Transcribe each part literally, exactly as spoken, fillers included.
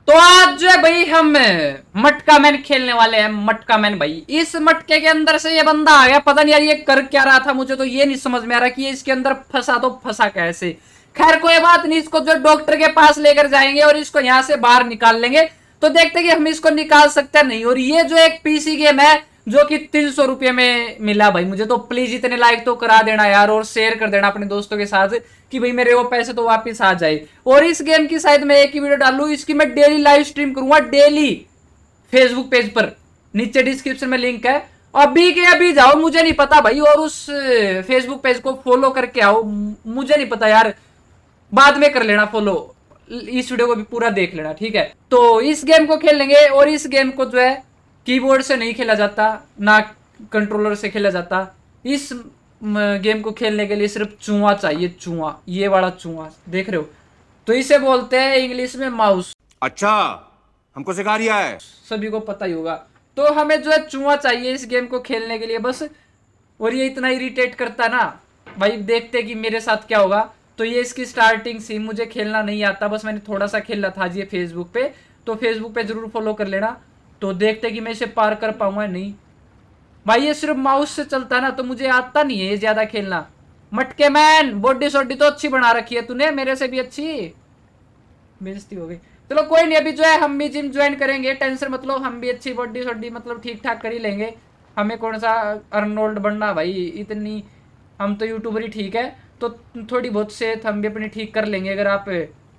तो आज जो है भाई हम मटका मैन खेलने वाले हैं। मटका मैन भाई, इस मटके के अंदर से ये बंदा आ गया, पता नहीं यार ये कर क्या रहा था, मुझे तो ये नहीं समझ में आ रहा कि ये इसके अंदर फंसा तो फंसा कैसे। खैर कोई बात नहीं, इसको जो डॉक्टर के पास लेकर जाएंगे और इसको यहाँ से बाहर निकाल लेंगे, तो देखते हैं कि हम इसको निकाल सकते हैं नहीं। और ये जो एक पीसी गेम है जो कि तीन सौ रुपये में मिला भाई मुझे, तो प्लीज इतने लाइक तो करा देना यार, और शेयर कर देना अपने दोस्तों के साथ कि भाई मेरे वो पैसे तो वापस आ जाए। और इस गेम की शायद मैं एक ही वीडियो डालू, इसकी मैं डेली लाइव स्ट्रीम करूंगा, डेली फेसबुक पेज पर, नीचे डिस्क्रिप्शन में लिंक है, अभी के अभी जाओ, मुझे नहीं पता भाई, और उस फेसबुक पेज को फॉलो करके आओ, मुझे नहीं पता यार, बाद में कर लेना फॉलो, इस वीडियो को भी पूरा देख लेना, ठीक है। तो इस गेम को खेल लेंगे, और इस गेम को जो है कीबोर्ड से नहीं खेला जाता, ना कंट्रोलर से खेला जाता। इस गेम को खेलने के लिए सिर्फ चूहा चाहिए, चूहा, ये वाला चूहा देख रहे हो, तो इसे बोलते हैं इंग्लिश में माउस। अच्छा, हमको सिखा रिया है, सभी को पता ही होगा। तो हमें जो है चूहा चाहिए इस गेम को खेलने के लिए बस, और ये इतना इरिटेट करता ना भाई, देखते कि मेरे साथ क्या होगा। तो ये इसकी स्टार्टिंग सीन, मुझे खेलना नहीं आता, बस मैंने थोड़ा सा खेला था जी फेसबुक पे, तो फेसबुक पे जरूर फॉलो कर लेना। तो देखते कि मैं इसे पार कर पाऊंगा नहीं भाई, ये सिर्फ माउस से चलता है ना, तो मुझे आता नहीं है ये ज्यादा खेलना। मटके मैन, बॉडी शॉडी तो अच्छी बना रखी है तूने, मेरे से भी अच्छी, बेइज्जती हो गई। चलो कोई नहीं, अभी जो है हम भी जिम ज्वाइन करेंगे, टेंशन मतलब, हम भी अच्छी बॉडी शॉडी मतलब ठीक ठाक कर ही लेंगे। हमें कौन सा अर्नोल्ड बनना भाई, इतनी हम तो यूट्यूबर ही ठीक है, तो थोड़ी बहुत सेहत हम भी अपनी ठीक कर लेंगे। अगर आप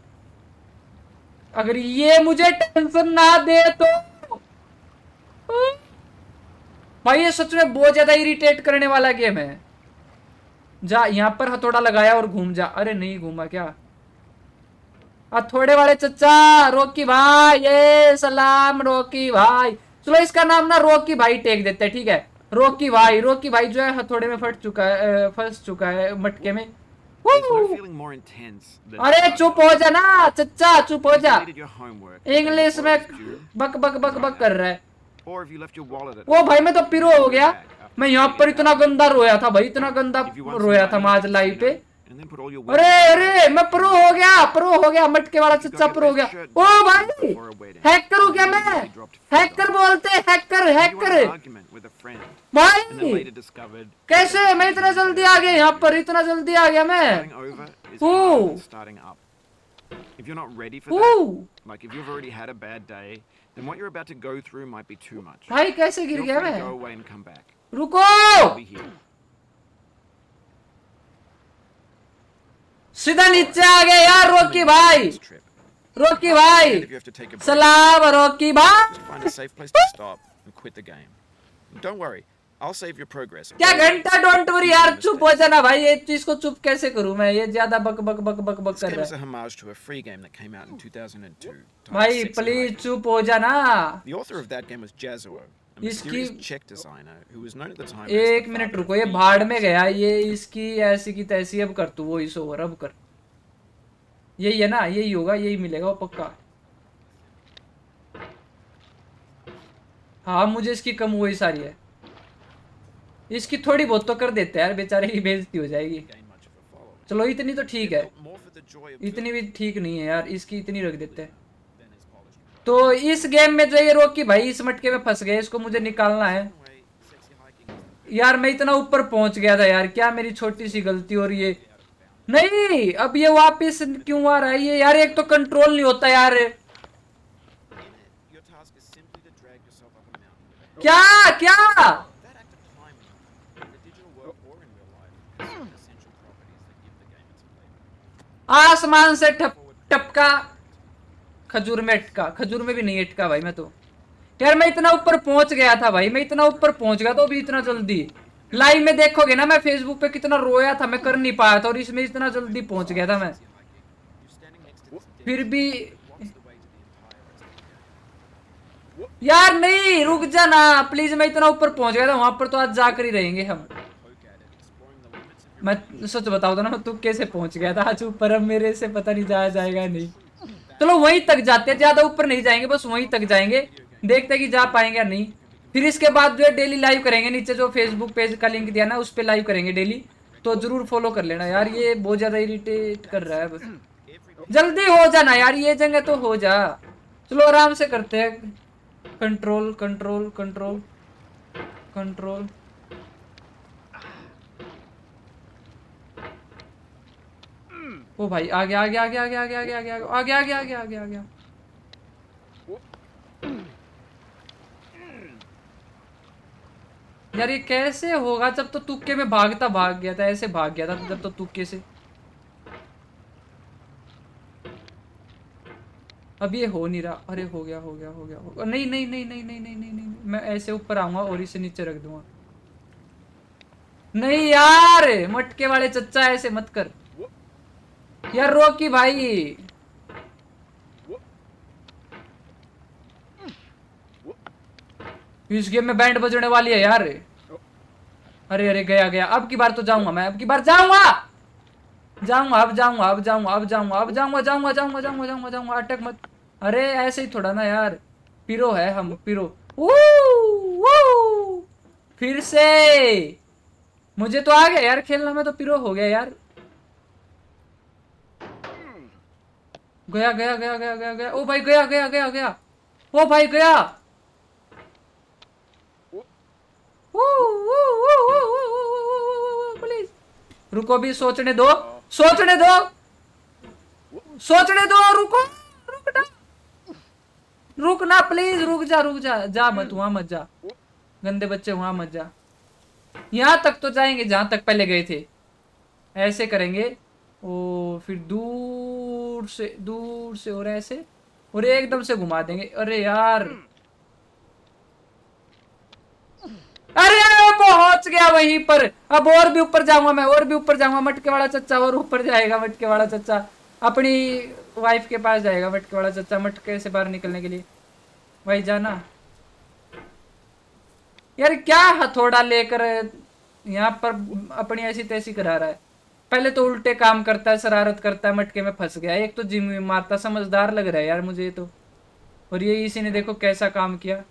अगर ये मुझे टेंशन ना दे तो भाई, ये सच में बहुत ज्यादा इरिटेट करने वाला गेम है। जा यहाँ पर हथौड़ा लगाया और घूम जा, अरे नहीं घूमा क्या, हथौड़े वाले चचा, रोकी भाई, ये सलाम रोकी भाई। चलो इसका नाम ना रोकी भाई टेक देते हैं, ठीक है, रोकी भाई। रोकी भाई जो है हथौड़े में फट चुका है, फंस चुका है मटके में। अरे चुप हो जा ना चचा, चुप हो जा, इंग्लिश में बक बक बक बक कर रहा है। वो भाई मैं तो पिरो हो गया, मैं यहाँ पर इतना गंदा रोया था भाई, इतना गंदा रोया था मैं आज लाइव पे। अरे अरे मैं प्रो हो गया, प्रो हो गया, मटके वाला चच्चा प्रो हो गया। ओ भाई हैकर हूँ क्या मैं, हैकर बोलते हैं, हैकर हैकर भाई, कैसे मैं इतना जल्दी आ गया यहाँ पर, इतना जल्दी आ गया मैं। ओ If you're not ready for that, like if you've already had a bad day, then what you're about to go through might be too much. भाई कैसे गिर गया मैं, go away and come back. रुको, सीधा नीचे आ गए यार रोकी भाई, रोकी भाई, सलाम रोकी भाई। Find a safe place to stop and quit the game. Don't worry, I'll save your progress. क्या घंटा, डोंट वरी यार, चुप हो जाना भाई, ये चीज को चुप कैसे करूं मैं, ये ज्यादा बक बक बक बक बक कर रहा है। This game is a homage to a free game that came out in two thousand two. भाई प्लीज चुप हो जाना। The author of that game was Jazuo, a mysterious Czech designer who was known at the time. एक minute रुको, ये भाड़ में गया, ये इसकी ऐसी की तैसी, अब कर तू वो इस ओवर, अब कर, यही है ना, यही होगा, यही मिलेगा वो पक्का। हाँ मुझे इसकी कम वही सारी है, इसकी थोड़ी बहुत तो कर देते हैं यार, बेचारे की बेइज्जती हो जाएगी। चलो इतनी तो ठीक है, इतनी भी ठीक नहीं है यार, इसकी इतनी रख देते हैं। तो इस गेम में जो ये रोकी भाई इस मटके में फंस गए, इसको मुझे निकालना है यार। मैं इतना ऊपर पहुंच गया था यार, क्या मेरी छोटी सी गलती, और ये नहीं, अब ये वापस क्यों आ रहा है ये यार, एक तो कंट्रोल नहीं होता यार, क्या क्या आसमान से ठप टपका, खजूर में अटका, खजूर में भी नहीं अटका भाई मैं तो यार। मैं इतना ऊपर पहुंच गया था भाई, मैं इतना ऊपर पहुंच गया, तो अभी इतना जल्दी लाइव में देखोगे ना, मैं फेसबुक पे कितना रोया था, मैं कर नहीं पाया था, और इसमें इतना जल्दी पहुंच गया था मैं, फिर भी यार नहीं, रुक जा ना प्लीज, मैं इतना ऊपर पहुंच गया था, वहां पर तो आज जाकर ही रहेंगे हम। मैं सच बताऊं तो ना, तू कैसे पहुंच गया था आज ऊपर, अब मेरे से पता नहीं जाया जाएगा नहीं। चलो वहीं तक जाते हैं, ज्यादा ऊपर नहीं जाएंगे, बस वहीं तक जाएंगे, देखते हैं कि जा पाएंगे या नहीं। फिर इसके बाद जो है डेली लाइव करेंगे, नीचे जो फेसबुक पेज का लिंक दिया ना उस पर लाइव करेंगे डेली, तो जरूर फॉलो कर लेना यार। ये बहुत ज्यादा इरिटेट कर रहा है, बस जल्दी हो जाना यार, ये जगह तो हो जा। चलो आराम से करते हैं। Control control control control. ओ भाई आ गया आ गया आ गया आ गया आ गया आ गया आ गया आ गया आ गया आ गया आ गया आ गया। यार ये कैसे होगा? जब तो तुक्के में भागता भाग गया था, ऐसे भाग गया था जब तो तुक्के से। अब ये हो नहीं रहा। अरे हो गया हो गया हो गया हो गया। नहीं नहीं नहीं नहीं नहीं नहीं नहीं नहीं मैं ऐसे ऊपर आऊंगा और इसे नीचे रख दूंगा। नहीं यार मटके वाले चच्चा ऐसे मत कर यार। रोकी भाई। इस गेम में बैंड बजने वाली है यार। अरे अरे गया गया। अब की बार तो जाऊंगा मैं, अब की बार जाऊंगा जाऊंगा अब जाऊंगा अब जाऊंगा अब जाऊंगा अब जाऊंगा जाऊंगा जाऊंगा जाऊंगा जाऊंगा जाऊंगा। अटक मत। अरे ऐसे ही थोड़ा ना यार। पिरो है हम पिरो। फिर से मुझे तो आ गया यार खेलना में, तो पिरो हो गया यार। गया गया गया गया गया गया। ओ भाई गया गया गया गया। ओ भाई गया। प्लीज रुको भी, सोचने दो सोचने दो सोचने दो। रुको रुक ना रुक ना प्लीज रुक जा रुक जा। जा मत वहां मत जा गंदे बच्चे, वहां मत जा। यहां तक तो जाएंगे जहां तक पहले गए थे। ऐसे करेंगे ओ फिर दूर से दूर से और ऐसे और एकदम से घुमा देंगे। अरे यार अरे पहुंच गया वहीं पर। अब और भी ऊपर जाऊंगा मैं, और भी ऊपर जाऊंगा। मटके वाला चच्चा और ऊपर जाएगा। मटके वाला चच्चा अपनी वाइफ के पास जाएगा। मटके वाला चच्चा मटके से बाहर निकलने के लिए। भाई जाना यार। क्या हथौड़ा लेकर यहाँ पर अपनी ऐसी तैसी करा रहा है। पहले तो उल्टे काम करता है, शरारत करता है, मटके में फंस गया। एक तो जिम में मारता, समझदार लग रहा है यार मुझे तो। और ये इसी ने देखो कैसा काम किया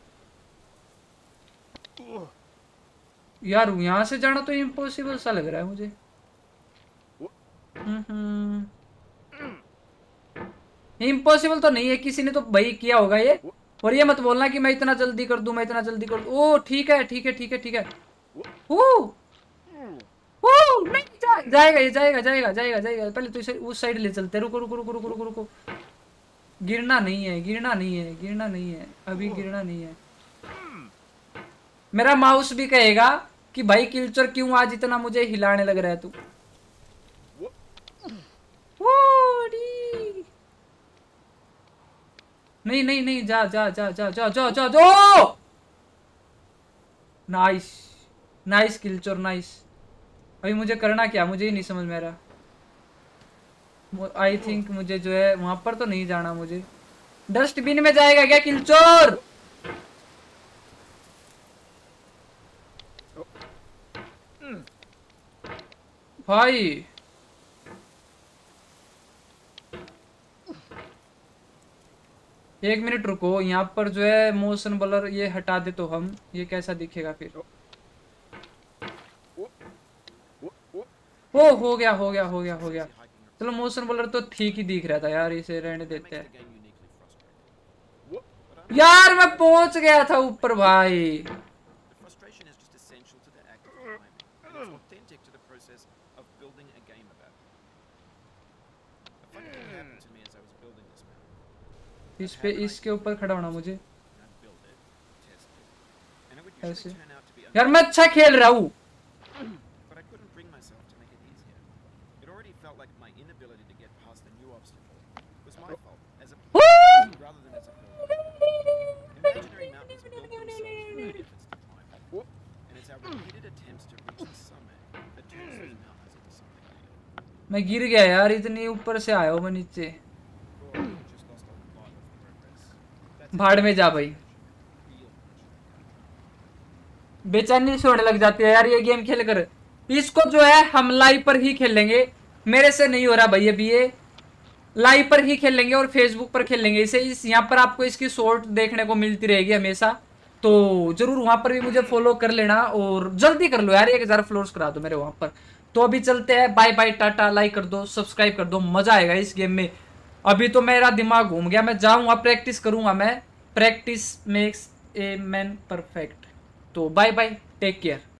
यार। यहाँ से जाना तो इम्पॉसिबल सा लग रहा है मुझे। इम्पॉसिबल तो नहीं है, किसी ने तो भाई किया होगा ये। और ये मत बोलना कि मैं इतना जल्दी कर दूं मैं इतना जल्दी कर दूं। ओ ठीक है ठीक है ठीक है ठीक है। ओ ओ नहीं जा, जाएगा ये जाएगा जाएगा जाएगा जाएगा। पहले तो इसे उस साइड ले चलते। रुको रुको रुको रुको रुको रुको। गिरना नहीं है गिरना नहीं है गिरना नहीं है अभी गिरना नहीं है। मेरा माउस भी कहेगा कि भाई किलचर क्यों आज इतना मुझे हिलाने लग रहा है तू। नहीं नहीं नहीं जा जा जा जा जा जा जा जा। नाइस नाइस किलचर नाइस। अभी मुझे करना क्या, मुझे ही नहीं समझ में आ रहा। आई थिंक मुझे जो है वहां पर तो नहीं जाना। मुझे डस्टबिन में जाएगा क्या किलचोर? भाई एक मिनट रुको। यहाँ पर जो है मोशन ब्लर ये हटा दे तो हम ये कैसा दिखेगा फिर। ओ हो गया हो गया हो गया हो गया। चलो मोशन ब्लर तो ठीक ही दिख रहा था यार, इसे रहने देते हैं। यार मैं पहुंच गया था ऊपर भाई। इस पे इसके ऊपर खड़ा होना मुझे ऐसे। यार मैं अच्छा खेल रहा हूँ। मैं गिर गया यार, इतनी ऊपर से आया हूँ मैं नीचे। भाड़ में जा भाई। बेचैनी से होने लग जाती है यार ये गेम खेल कर। इसको जो है हम लाइव पर ही खेलेंगे। मेरे से नहीं हो रहा भाई अभी, ये लाइव पर ही खेलेंगे और फेसबुक पर खेलेंगे इसे। इस यहाँ पर आपको इसकी शॉर्ट देखने को मिलती रहेगी हमेशा, तो जरूर वहां पर भी मुझे फॉलो कर लेना। और जल्दी कर लो यार, एक हजार फ्लोर्स करा दो मेरे वहां पर। तो अभी चलते हैं, बाय बाय टाटा। लाइक कर दो, सब्सक्राइब कर दो, मजा आएगा इस गेम में। अभी तो मेरा दिमाग घूम गया, मैं जाऊंगा प्रैक्टिस करूंगा, मैं practice makes a man perfect. तो बाय बाय, टेक केयर।